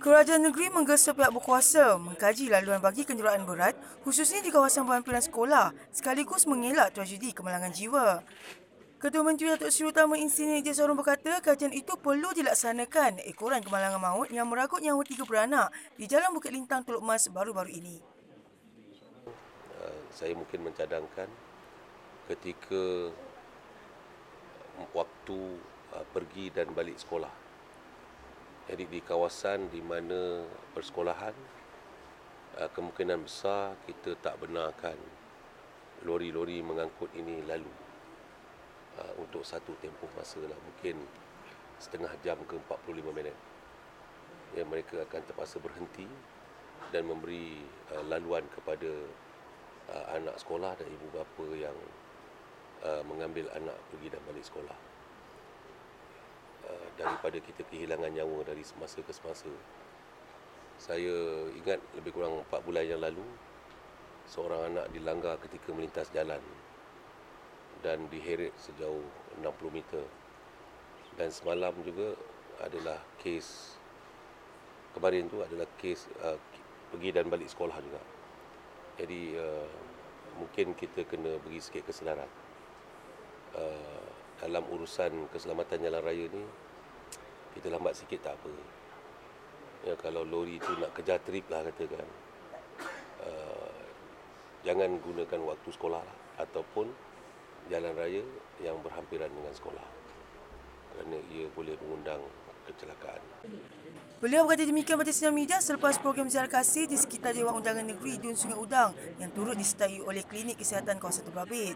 Kerajaan negeri menggesa pihak berkuasa mengkaji laluan bagi kenderaan berat khususnya di kawasan berhampiran sekolah sekaligus mengelak tragedi kemalangan jiwa. Ketua Menteri Datuk Seri Utama Insinyur Ejaz Sarun berkata kajian itu perlu dilaksanakan ekoran kemalangan maut yang meragut nyawa 3 beranak di Jalan Bukit Lintang, Teluk Mas baru-baru ini. Saya mungkin mencadangkan ketika waktu pergi dan balik sekolah. Jadi di kawasan di mana persekolahan, kemungkinan besar kita tak benarkan lori-lori mengangkut ini lalu untuk satu tempoh masa lah, mungkin setengah jam ke 45 minit. Ya, mereka akan terpaksa berhenti dan memberi laluan kepada anak sekolah dan ibu bapa yang mengambil anak pergi dan balik sekolah. Daripada kita kehilangan nyawa dari semasa ke semasa. Saya ingat lebih kurang 4 bulan yang lalu, seorang anak dilanggar ketika melintas jalan dan diheret sejauh 60 meter. Dan semalam juga adalah kes, kemarin tu adalah kes pergi dan balik sekolah juga. Jadi mungkin kita kena beri sikit kesedaran. Dalam urusan keselamatan jalan raya ni, kita lambat sikit tak apa. Ya, kalau lori tu nak kejar trip lah katakan, jangan gunakan waktu sekolah lah, ataupun jalan raya yang berhampiran dengan sekolah, kerana ia boleh mengundang kecelakaan. Beliau berkata demikian pada sidang media selepas program ziarah kasih di sekitar Dewan Undangan Negeri Dun Sungai Udang yang turut disertai oleh Klinik Kesihatan Kawasan Terbabit.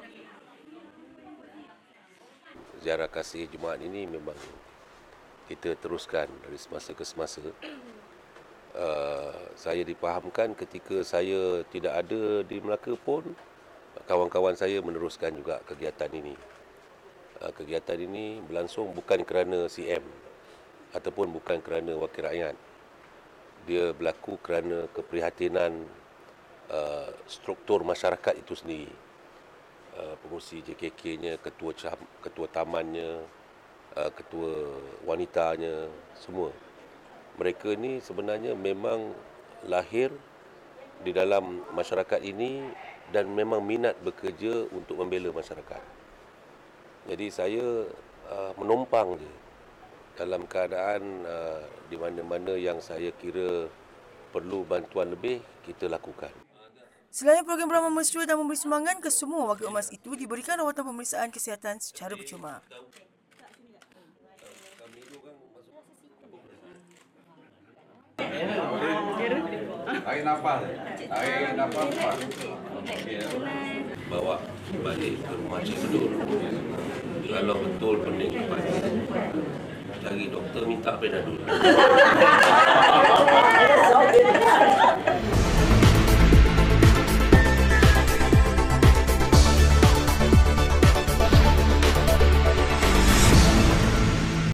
Ziarah kasih Jumaat ini memang kita teruskan dari semasa ke semasa. Saya dipahamkan ketika saya tidak ada di Melaka pun, kawan-kawan saya meneruskan juga kegiatan ini. Kegiatan ini berlangsung bukan kerana CM ataupun bukan kerana wakil rakyat. Dia berlaku kerana keprihatinan struktur masyarakat itu sendiri. Pengurusi JKK-nya, ketua tamannya, ketua wanitanya, semua. Mereka ni sebenarnya memang lahir di dalam masyarakat ini dan memang minat bekerja untuk membela masyarakat. Jadi saya menumpang je dalam keadaan di mana-mana yang saya kira perlu bantuan lebih, kita lakukan. Selain program beramal mesra dan memberi sumbangan ke semua warga emas itu diberikan rawatan pemeriksaan kesihatan secara percuma. Air nafas. Bawa balik ke rumah Cik Bedul. Kalau betul pening cepat, cari doktor minta Panadol.